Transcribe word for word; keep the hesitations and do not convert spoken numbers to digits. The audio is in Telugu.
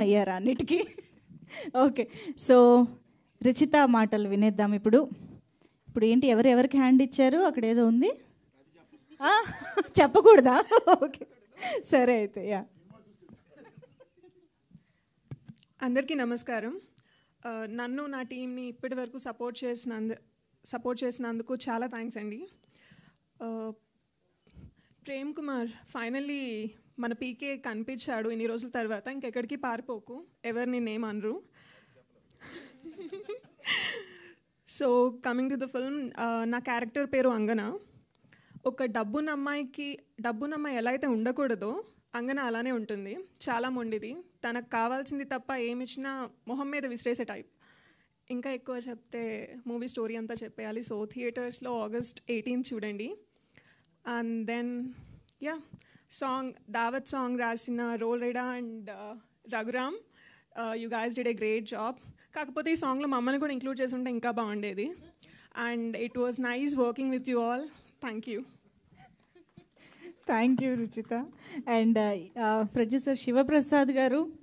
అయ్యారా అన్నిటికీ? ఓకే, సో రుచిత మాటలు వినేద్దాం ఇప్పుడు. ఇప్పుడు ఏంటి, ఎవరు ఎవరికి హ్యాండ్ ఇచ్చారు? అక్కడ ఏదో ఉంది, చెప్పకూడదా? ఓకే సరే అయితే. యా, అందరికీ నమస్కారం. నన్ను నా టీంని ఇప్పటి వరకు సపోర్ట్ చేసినందు సపోర్ట్ చేసినందుకు చాలా థ్యాంక్స్ అండి. ప్రేమ్ కుమార్ ఫైనల్లీ మన పీకే కనిపించాడు ఇన్ని రోజుల తర్వాత. ఇంకెక్కడికి పారిపోకు, ఎవరు నేనేమనరు. So coming to the film, నా క్యారెక్టర్ పేరు అంగన. ఒక డబ్బున్న అమ్మాయికి డబ్బున్న అమ్మాయి ఎలా అయితే ఉండకూడదో అంగన అలానే ఉంటుంది. చాలా మొండిది, తనకు కావాల్సింది తప్ప ఏమిచ్చినా మొహం మీద విసిరేసే టైప్. ఇంకా ఎక్కువ చెప్తే మూవీ స్టోరీ అంతా చెప్పేయాలి. సో థియేటర్స్లో ఆగస్ట్ ఎయిటీన్త్ చూడండి. And then yeah, song Dawat song రాసిన Roll Rida and Raghuram, you guys did a great job. కాకపోతే ఈ సాంగ్లో మమ్మల్ని కూడా ఇంక్లూడ్ చేసి ఉంటే ఇంకా బాగుండేది. And it was nice working with you all. Thank you. Thank you Ruchitha. And producer Shivaprasad గారు,